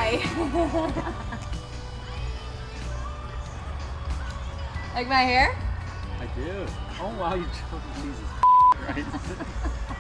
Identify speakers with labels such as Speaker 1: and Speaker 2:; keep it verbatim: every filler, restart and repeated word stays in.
Speaker 1: Hi. Like my hair?
Speaker 2: I do. Oh wow, you Jesus Christ.